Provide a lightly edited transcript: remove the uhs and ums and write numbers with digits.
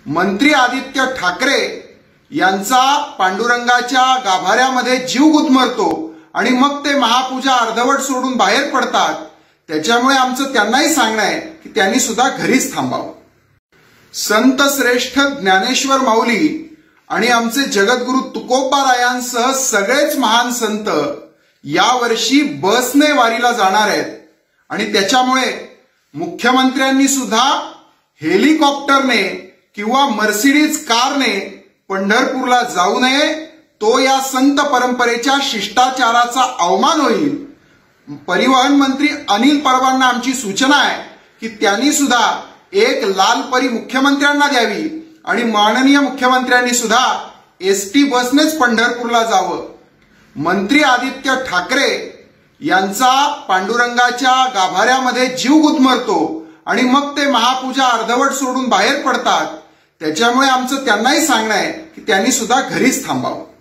मंत्री आदित्य ठाकरे यांचा पांडुरंगाच्या गाभाऱ्यामध्ये जीव गुदमरतो आणि मग ते महापूजा अर्धवट सोडून बाहेर पडतात। त्याच्यामुळे आमचं त्यांनाही सांगणं आहे की त्यांनी सुद्धा घरीच थांबावं। संत श्रेष्ठ ज्ञानेश्वर माऊली आणि आमचे जगद्गुरु तुकोबारायांसह सगळेच महान संत यावर्षी बसने वारीला जाणार आहेत आणि त्याच्यामुळे मुख्यमंत्र्यांनी सुद्धा हेलिकॉप्टरने किंवा मर्सिडीज कारने पंढरपूरला जाऊ नये, तो या संत परंपरेच्या शिष्टाचाराचा अवमान होईल। परिवहन मंत्री अनिल परबांना आमची सूचना आहे की त्यांनी सुद्धा एक लाल परी मुख्यमंत्र्यांना द्यावी आणि माननीय मुख्यमंत्र्यांनी सुद्धा एसटी बसनेच पंढरपूरला जावं। मंत्री आदित्य ठाकरे यांचा पांडुरंगाच्या गाभाऱ्यामध्ये जीव गुदमरतो आणि मग ते महापूजा अर्धवट सोडून बाहेर पडतात। त्याच्यामुळे आमचं त्यांनाही सांगणं आहे की त्यांनी सुद्धा घरीच थांबावं।